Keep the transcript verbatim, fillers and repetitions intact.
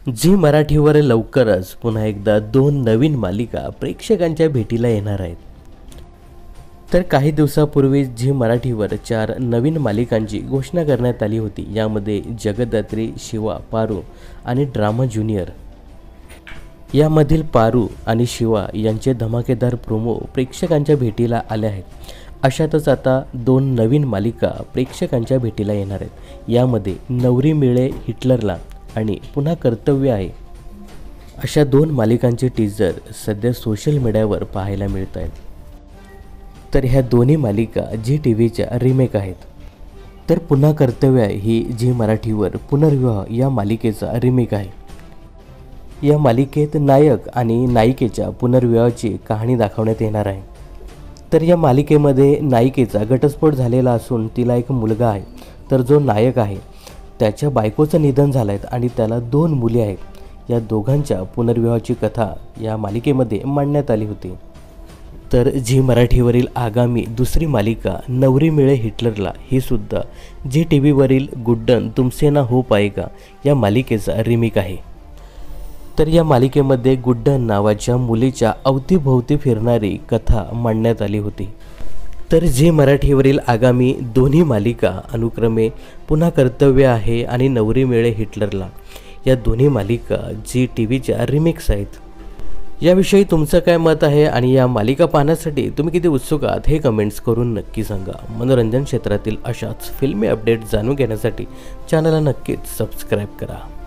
Zee मराठीवर लवकरच पुन्हा एकदा दोन नवीन मालिका प्रेक्षकांच्या भेटीला येणार आहेत. तर काही दिवसापूर्वी झी मराठीवर चार नवीन मालिकांची घोषणा करण्यात आली होती. यामध्ये जगदात्री, शिवा, पारू आणि ड्रामा ज्युनियर. यामधील पारू आणि शिवा यांचे धमाकेदार प्रोमो प्रेक्षकांच्या भेटीला आले आहेत. अशातच आता दोन नवीन मालिका प्रेक्षकांच्या भेटीला येणार आहेत. यामध्ये नवरी मिळे हिटलरला आणि पुन्हा कर्तव्य आहे अशा दोन मालिकांचे टीजर सध्या सोशल मीडियावर पाहायला मिळत आहेत. तर ह्या दोन्ही मालिका झी टी व्हीच्या रिमेक आहेत. तर पुन्हा कर्तव्य आहे ही झी मराठीवर पुनर्विवाह या मालिकेचा रिमेक आहे. या मालिकेत नायक आणि नायिकेच्या पुनर्विवाहाची कहाणी दाखवण्यात येणार आहे. तर या मालिकेमध्ये नायिकेचा घटस्फोट झालेला असून तिला एक मुलगा आहे. तर जो नायक आहे त्याच्या बायकोचं निधन झालं आहे आणि त्याला दोन मुली आहेत. या दोघांच्या पुनर्विवाहाची कथा या मालिकेमध्ये मांडण्यात आली होती. तर झी मराठीवरील आगामी दुसरी मालिका नवरी मिळे हिटलरला ही सुद्धा झी टी व्हीवरील गुड्डन तुमसे ना हो पाएगा या मालिकेचा रिमेक आहे. तर या मालिकेमध्ये गुड्डन नावाच्या मुलीच्या अवतीभोवती फिरणारी कथा मांडण्यात आली होती. तर झी मराठीवरील आगामी दोन्ही मालिका अनुक्रमे पुन्हा कर्तव्य आहे आणि नवरी मिळे हिटलरला या दोन्ही मालिका झी टी व्हीच्या रिमेक्स आहेत. याविषयी तुमचं काय मत आहे आणि या मालिका पाहण्यासाठी तुम्ही किती उत्सुक आहात हे कमेंट्स करून नक्की सांगा. मनोरंजन क्षेत्रातील अशाच फिल्मी अपडेट जाणून घेण्यासाठी चॅनलला नक्कीच सबस्क्राईब करा.